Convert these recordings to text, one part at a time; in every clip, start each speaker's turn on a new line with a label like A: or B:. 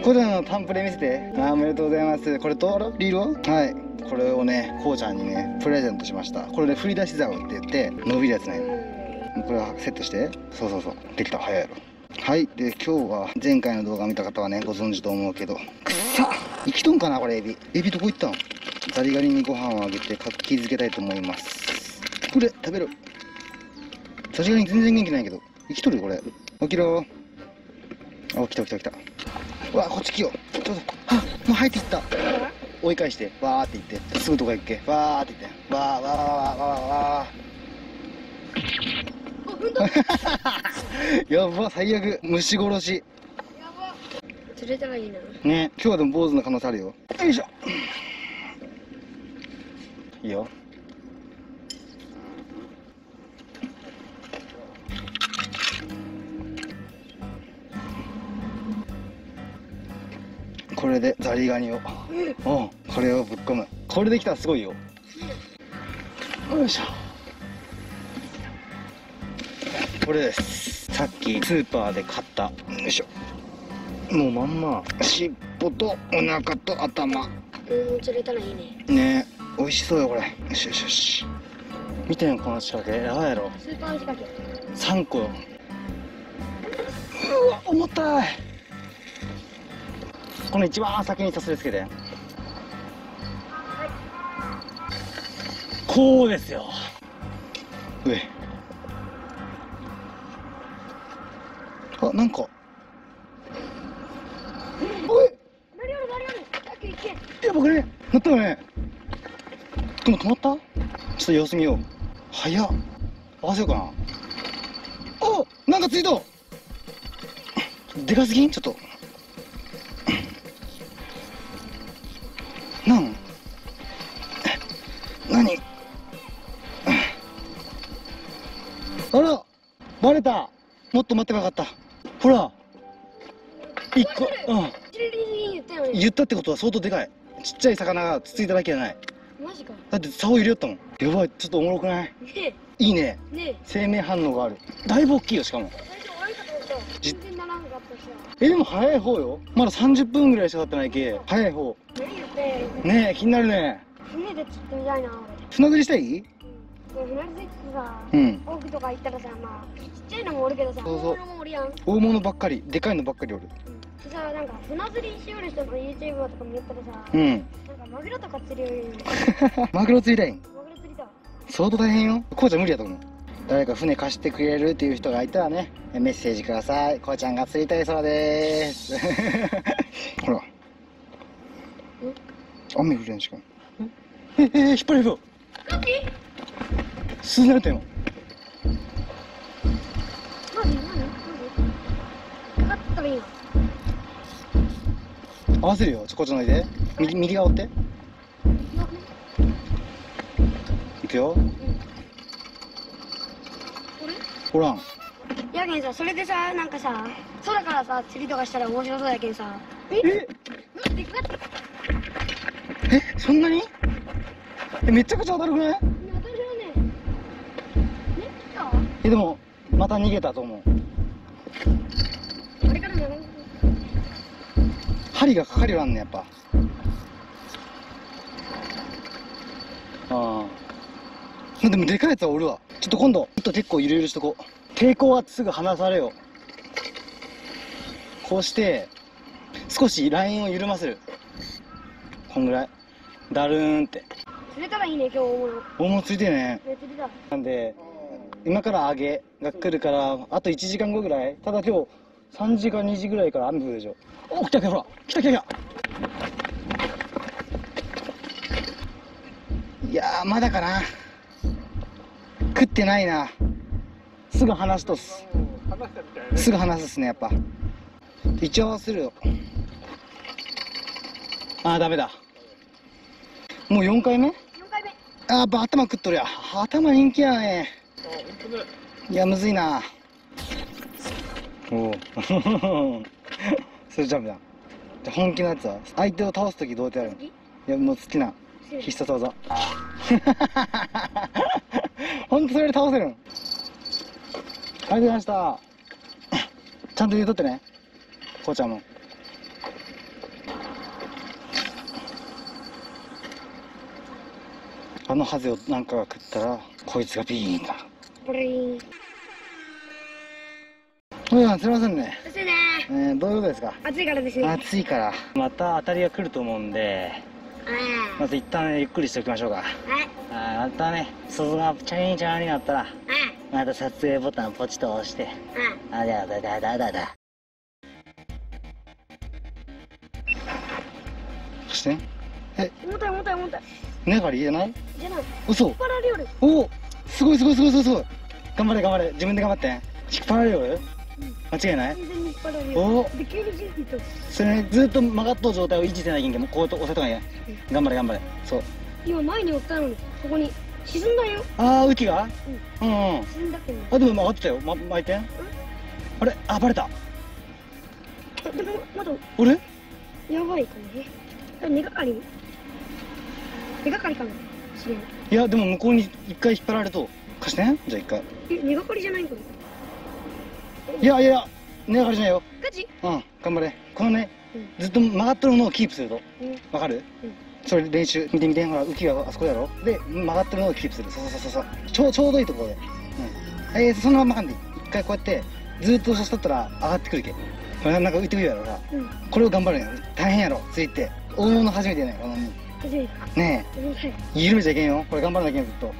A: これのタンプレ見せて。おめでとうございます。これとリールははい、これをねこうちゃんにねプレゼントしました。これで振り出し竿って言って伸びるやつね。これはセットして。そうそうそう、できた。早いやろ。はい。で今日は前回の動画見た方はねご存知と思うけど、くっさ生きとんかなこれ。エビどこ行ったん。ザリガニにご飯をあげて活気づけたいと思います。これ食べる。ザリガニ全然元気ないけど生きとるよこれ。起きろ。あ、来た来た来た。うわ、こっち来よ。ちょっと、あ、もう入っていった。追い返して、わーって言って、すぐどこ行くけ。わーって言って、わーわーわーわーわー。やば、最悪。虫殺し。
B: やば。釣れたらいいな。
A: ね、今日はでも坊主の可能性あるよ。よいしょ。いいよ。これでザリガニを、これをぶっ込む。これできたらすごいよ。よいしょ。これです。さっきスーパーで買った。よいしょ。もうまんま尻尾とお腹と頭。
B: 釣れたらいいね。
A: ねえ、美味しそうよこれ。よしよしよし。見てんこの仕掛け。やばいやろ。
B: スーパー仕掛け
A: 3個よ。うわ、重たい。この一番先にさすりつけて。こうですよ。上。あ、なんか。おい。
B: 何やる何やる。早く行け。
A: いや、僕ね、乗ったよね。でも止まった。ちょっと様子見よう。早っ。合わせようかな。お、なんかついた。でかすぎん、ちょっと。何あら、バレた。もっと待ってばよかった。ほら、一個。言ったってことは相当でかい。ちっちゃい魚がつついただけじゃない。
B: マジか。
A: だって竿入れよったもん。やばい、ちょっとおもろくない？
B: ね
A: いいね。
B: え。ねえ。
A: 生命反応がある。だいぶ大きいよ、しかも。
B: 最初悪いかと思った。全然ならんかったしさ。
A: でも早い方よ。まだ30分ぐらいしか経ってないけ。早い方。
B: 何言って
A: ねえ、気になるね。
B: 船で釣ってみたいな俺。
A: 船釣りしたい？
B: 船釣りってさ、奥とか行ったらさ、まあちっちゃいのもおるけどさ、
A: そうそう、
B: 大物もおるやん。
A: 大物ばっかり、でかいのばっかりおる。
B: さ、なんか船釣りしよる人の YouTuber とか見よったらさ、なんかマグロとか釣りよるよね。
A: マグロ釣りたいん？
B: マグロ釣りだ。
A: 相当大変よ。こうちゃん無理やと思う。誰か船貸してくれるっていう人がいたらね、メッセージください。こうちゃんが釣りたいそうです。ほら。雨降るやんしかも。引っ張れるよ。鈴鳴れたよ。
B: 何かかったらいいの。
A: 合わせるよ。こっちのいで。右側追って。いくよ。ほらん。
B: やけんさ、それでさ、なんかさ、空からさ、釣りとかしたら面白そうやけんさ。
A: そんなに？めちゃくちゃ当たるくない？
B: 当たるよね。
A: でもまた逃げたと思う。
B: あれから長い。
A: 針がかかりよらんねやっぱ。でもでかいやつはおるわ。ちょっと今度結構ゆるゆるしとこう。抵抗はすぐ離されよ。こうして少しラインを緩ませる。こんぐらいだるーんって。
B: 釣れたらいいね今日大物。
A: 大物ついてね。
B: 釣りだ。
A: なんで今から揚げが来るからあと1時間後ぐらい。ただ今日3時か2時ぐらいから雨降るでしょ。お、来た来た、ほら来た来た来た。いやーまだかな。食ってないな。すぐ離すとす。すぐ離すっすねやっぱ。一応するよ。あーダメだ。もう4回目？
B: 4回目。
A: あーやっぱ頭食っとるや。頭人気やね。いやむずいな。おおそれジャンプだ。じゃ本気のやつは相手を倒す時どうやってやるの？いやもう好きな必殺技。ほんとそれで倒せるん？ありがとうございました。ちゃんと言うとってね、こうちゃんも。 あのハゼをなんかが食ったらこいつがビーンだ。
B: ブリーン。
A: おやすいませんね。
B: 暑いね。
A: どういうことですか？
B: 暑いからですね。
A: 暑いから。また当たりが来ると思うんで、まず一旦ゆっくりしておきましょうか。
B: はい。
A: またね、鈴がチャリンチャリンになったら、また撮影ボタンポチッと押して、あだだだだだだ。そして
B: 重たい重たい重たい。
A: 根がりじゃない？
B: じゃない。
A: 嘘。
B: 引っ張られよる。
A: おお、すごいすごいすごいすごいすごい。頑張れ頑張れ、自分で頑張って。引っ張られる？間違いない？
B: 完全に引っ張られる。
A: おお。
B: で、急にジンピと。
A: それね、ずっと曲がっとる状態を維持せないけんけん、もうこう押せとかね。頑張れ頑張れ。そう。
B: 今前におったのに、ここに沈んだよ。
A: ああ、浮きが？うん。
B: 沈んだけど。
A: あ、でも曲がってたよ。巻いてん。あれ、あ、バレた。
B: でも、まだ。
A: 俺？
B: やばいかもね。根がかり。根がかりかもしれん。
A: いや、でも向こうに一回引っ張られと。貸してん？じゃあ一回。
B: 根がかりじゃないんかな。
A: いやいや、根がかりじゃないよ。
B: ガチ？
A: うん、頑張れ。このね、ずっと曲がってるのをキープすると。わかる？それ練習見てみて。ほら、浮きがあそこやろ。で、曲がってるのをキープする。そうそうそうそう。ちょうどいいところで。そのままかんでいい。一回こうやってずっとそしたったら上がってくるけ。これなんか浮いてくるやろな。これを頑張るんやろ。大変やろ。ついて。大物初めてやねん、このねえ。緩めちゃいけんよ。これ頑張らなきゃいけん、ずっと。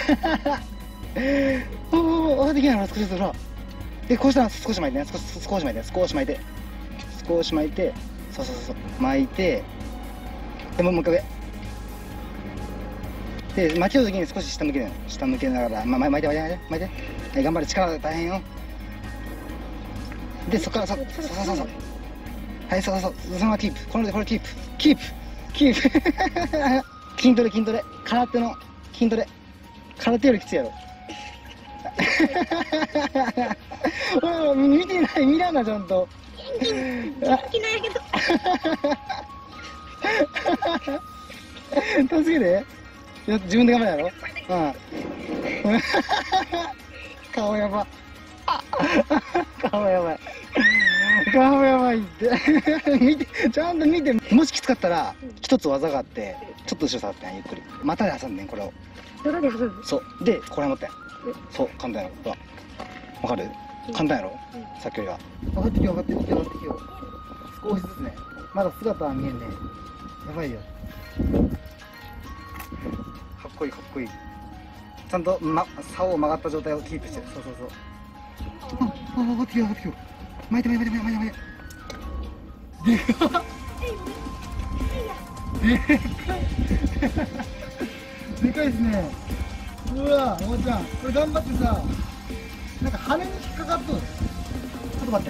A: おお、できないの少しずつ。ほら。で、こうしたら少し巻いてね。少し巻いて。少し巻いて。少し巻いて。そうそうそう。巻いて。でももう一回上。で、巻きの時に少し下向ける。下向けながら、巻いて。はい、頑張れ。力大変よ。で、そこからそう。はい、そう。そのままキープ。これキープ。キープ。筋トレ。空手の筋トレ。空手よりきついやろ。見てない、見らんな、ちゃんと。
B: 元気ないけど。
A: 助けて。自分で頑張るやろ。うん。顔やば。顔やばい。顔やばいって。見て、ちゃんと見て。もしきつかったら、一つ技があって、ちょっと後ろ下がってん、ゆっくり。股で挟んでん、これを。
B: 股で挟む？
A: そう。で、これ持ってん。そう、簡単やろ。ほら。わかる？簡単やろ？さっきよりは。上がってきよ。少しずつね。まだ姿は見えんね。やばいよ。かっこいい。ちゃんと、竿を曲がった状態をキープしてる。そう。上がってきよ。巻いて。でかっ。でかいですね。うわ、おばちゃん、これ頑張ってさ、なんか羽に引っかかっとる。ちょっと待って。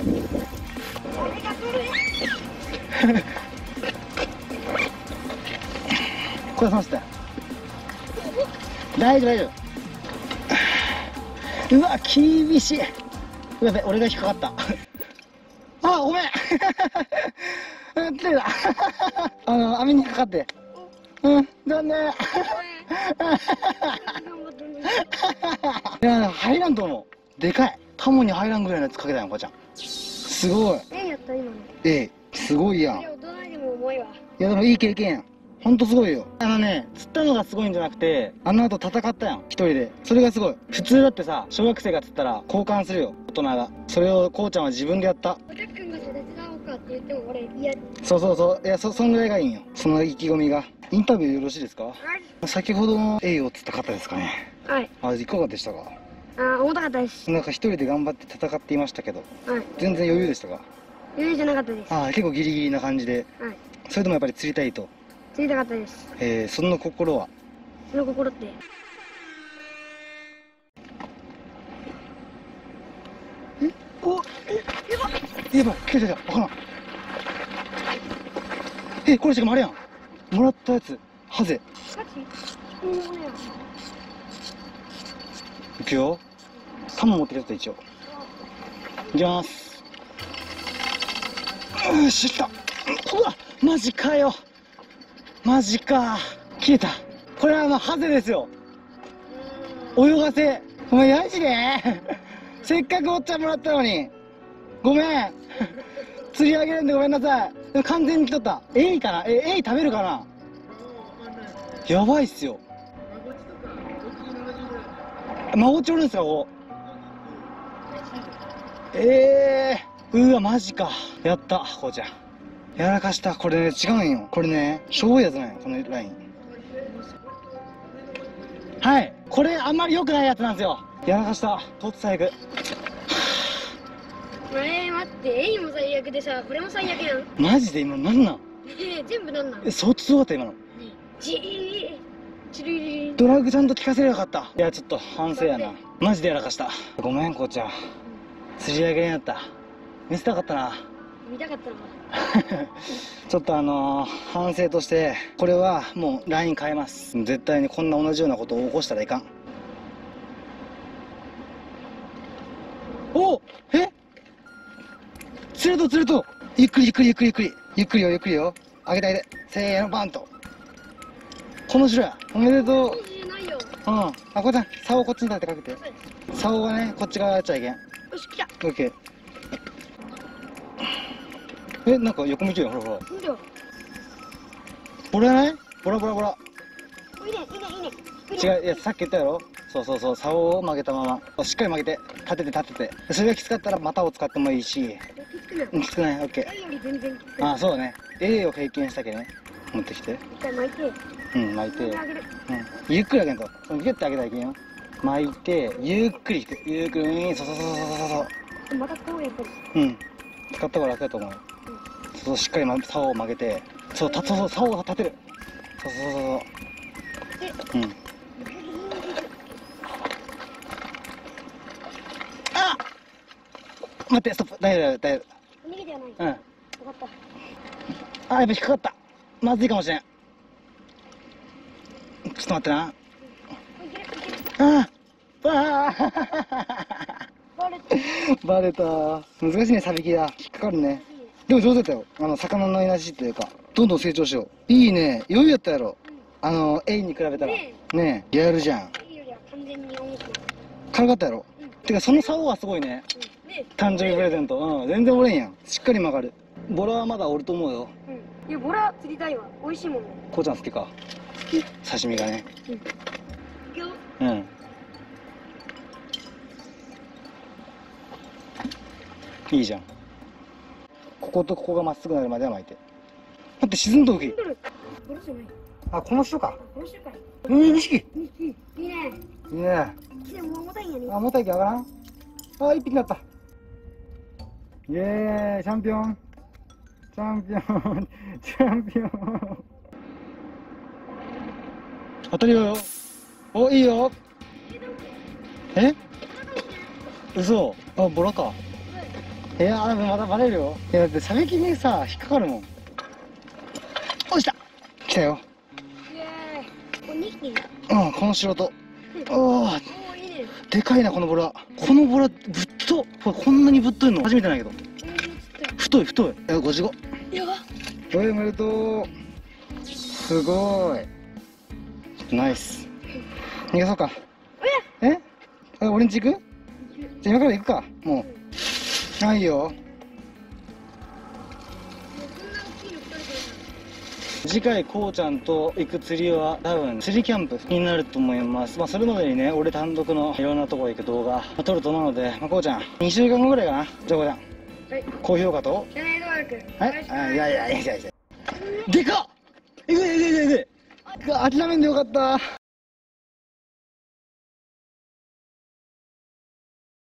A: これさせて。大丈夫。うわ、厳しい。やべ、俺が引っかかった。あ、ごめん。手だ。網に引っかかって。残念。いや、入らんと思う。でかい。タモに入らんぐらいのやつかけたやん、こちゃん。すごい。
B: やった今の。
A: すごいやん。
B: 大人でも重いわ。
A: いや、でもいい経験やん。ほんとすごいよ。釣ったのがすごいんじゃなくて、あの後戦ったやん、一人で。それがすごい。普通だってさ、小学生が釣ったら交換するよ、大人が。それをこうちゃんは自分でやった。
B: おたくんが手伝おうかって言っても俺嫌。
A: そう。いや、そんぐらいがいいんよ。その意気込みが。インタビューよろしいですか？先ほどのエイを釣った方ですかね。
B: はい。
A: いかがでしたか？
B: 重たかったです。
A: なんか一人で頑張って戦っていましたけど、
B: はい。
A: 全然余裕でしたか？
B: 余裕じゃなかったです。
A: 結構ギリギリな感じで。
B: はい。
A: それでもやっぱり釣りたいと。
B: 釣りたかったです。
A: その心は？
B: その心って。
A: やばい、来た、わからん。これしかもあれやん。もらったやつ、ハゼ。いくよ。タモ持ってきた一応。いきます。よし、来た。うわ、マジかよ。マジか。切れた。これはハゼですよ。泳がせ。お前マジでせっかくおっちゃんもらったのに。ごめん。釣り上げるんでごめんなさい。でも完全に来とった。エイかな？エイ食べるかな？やばいっすよ。 マゴチおるんすか、ここ。うわ、マジか。やった、こうちゃん。やらかした。これね、違うんよ。これね、しょぼいやつなんよ、このライン。はい。これ、あんまり良くないやつなんですよ。やらかした。とって最悪。
B: 待って、エイも最悪でさ、これも最悪やん。
A: マジで今、なんなん
B: 全部なんなん。
A: 相当すごかった、今の。
B: チリリ
A: ドラッグちゃんと聞かせればよかった。いや、ちょっと反省やな。マジでやらかした。ごめん、こうちゃん。釣り上げになった。見せたかったな。
B: 見たかったな。
A: ちょっと反省として、これはもうライン変えます。絶対にこんな同じようなことを起こしたらいかん。おえ釣れと釣れと。ゆっくりゆっくりゆっくりゆっくり。ゆっくりよゆっくりよ。上げてあげて。せーの、バンと。この後ろや。おめでとう。
B: ないよ。
A: うん。あ、こうちゃん、竿をこっちに立ててかけて。竿がね、こっち側やっちゃいけん。
B: よし、来た。
A: オッケー。なんか横向いてるよ、ほらほら。
B: 見ろ。
A: ボラない？ボラボラボラ。
B: いいね、いいね、いいね。
A: 違う、いや、さっき言ったやろ。そうそうそう、竿を曲げたまま。しっかり曲げて、立てて立てて。それがきつかったら股を使ってもいいし。きつくない？オッケ
B: エイより全然きつ
A: ー。あ、そうね。A を経験したけね。持ってきて。
B: 一回巻いて。
A: 巻いて。
B: あげる。
A: ゆっくりあげんと。ギュッてあげたらいけんよ。巻いて、ゆっくり引く。ゆっくり、そうそうそうそうそう。
B: またこうやっぱり。
A: 使った方が楽だと思うよ。そう、しっかり竿を曲げて。そう、そう、竿を立てる。そうそうそうそう。あっ待って、ストップ。大丈夫、大丈
B: 逃げてはない。
A: 夫。
B: 分かった。
A: あ、やっぱ引っかかった。まずいかもしれん。ちょっと待ってな。
B: バレた。
A: バレた。難しいね、サビキだ。引っかかるね。でも上手だったよ。魚のいなしというか。どんどん成長しよう。いいね。余裕やったやろ。エイに比べたら。ねえ、やるじゃん。
B: エイよりは完全に重く。
A: 軽かったやろ。てか、その竿はすごいね。誕生日プレゼント。全然折れんやん。しっかり曲がる。ボラはまだ折ると思うよ。
B: いや、ボラ釣りたいわ。美味しいもんね。
A: こうちゃん好きか。
B: 好き。
A: 刺身がね。
B: 今日。
A: いいじゃん。こことここがまっすぐなるまでは巻いて。待って、沈んどき。あ、この人か。2匹。
B: いいね。
A: いいね。
B: でも重たいんやね。
A: あ、重たいけど上がらん。あ、1匹になった。イエーイ、チャンピオン。チャンピオン。チャンピオン。当たりよ。お、いいよ。え？嘘。あ、ボラか。いやー、またバレるよ。いや、だってサビキにさ、引っかかるもん。おいした。来たよ。
B: イエーイ。これ2匹。
A: この白と。おー。
B: いいね。
A: でかいな、このボラ。このボラ、ぶっと。こんなにぶっといの初めてなんやけど。太い、太い。55。
B: やば。
A: おめでとう。すごい。ナイス。逃がそうか。俺んち行く？じゃあ今から行くか。もう。いいよ。次回こうちゃんと行く釣りは多分釣りキャンプになると思います。それまでにね、俺単独のいろんなとこ行く動画撮ると思うので、こうちゃん2週間後ぐらいかな。じゃあこうちゃん、高評価と
B: チャンネル登録。
A: はい。いやでかっ。いく。諦めんでよかった。